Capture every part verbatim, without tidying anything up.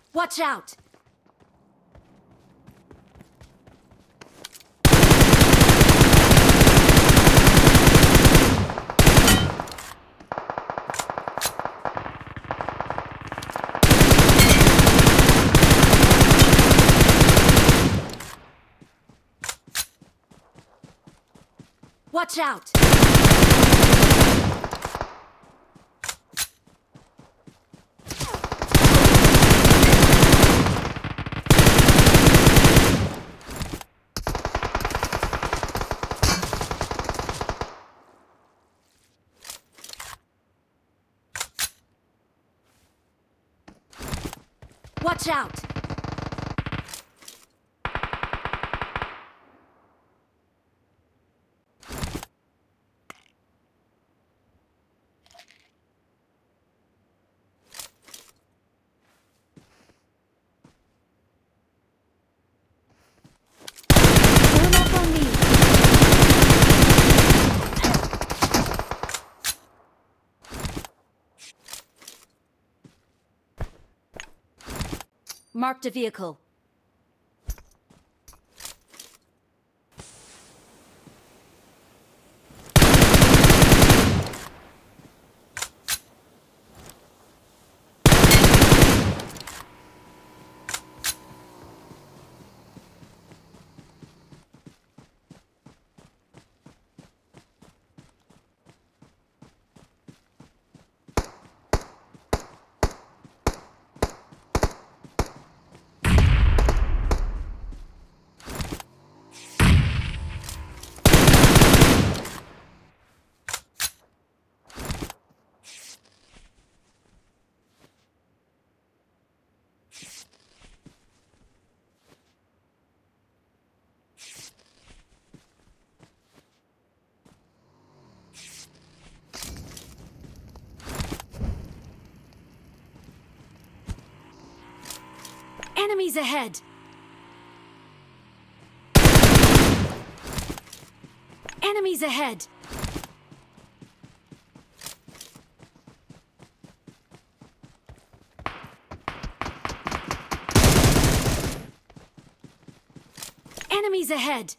Watch out! Watch out! Watch out! Form up on me. Marked a vehicle. Enemies ahead! Enemies ahead! Enemies ahead!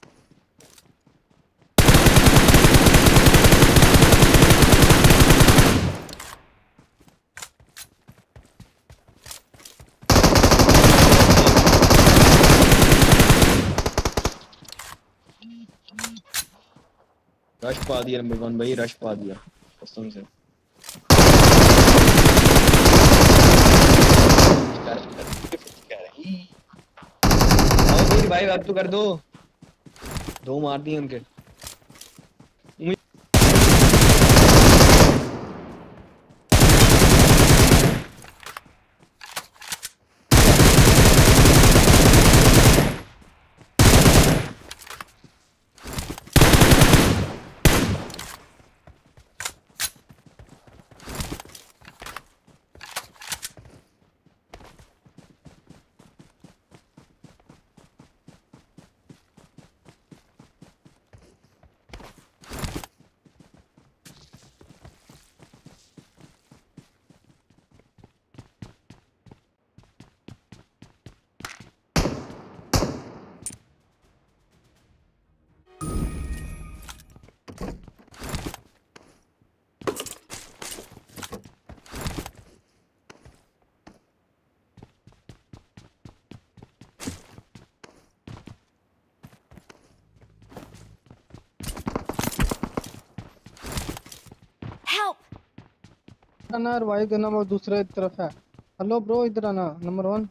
Rush पा दिया number one भाई, rush पा दिया कसम से। भाई अब तो कर दो, दो मार दिए उनके। आना रिवाइव देना, वो दूसरे तरफ है। हेलो ब्रो, इधर आना नंबर वन।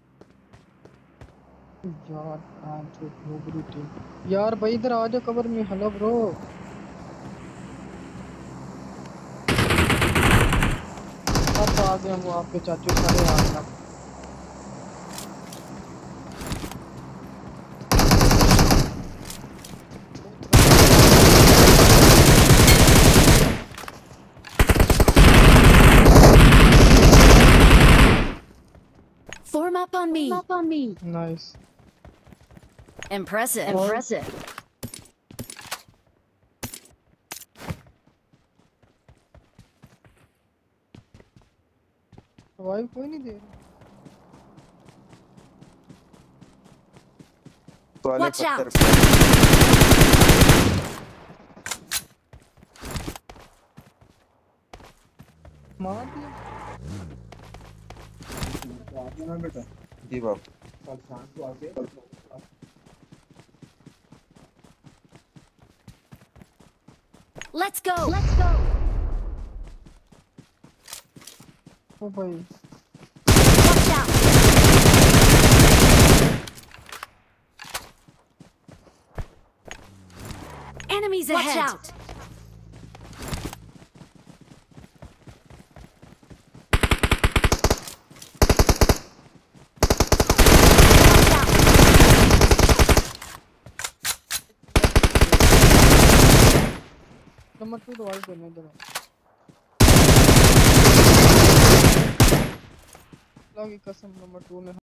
यार आज जो टीम यार भाई इधर आ जाओ कवर में। हेलो ब्रो, अब आ गए वो आपके चाचू सारे आ गए। Form up on me. Form up on me. Nice. Impressive. Impressive. Revive कोई नहीं दे रहा। वाले Watch out. पत्थर पे। मार दिया। जी बाप। Let's go. Let's go. ओ भाई Watch out. Enemies Watch ahead. out. Number two revive करने दो। अल्लाह की कसम नंबर टू ने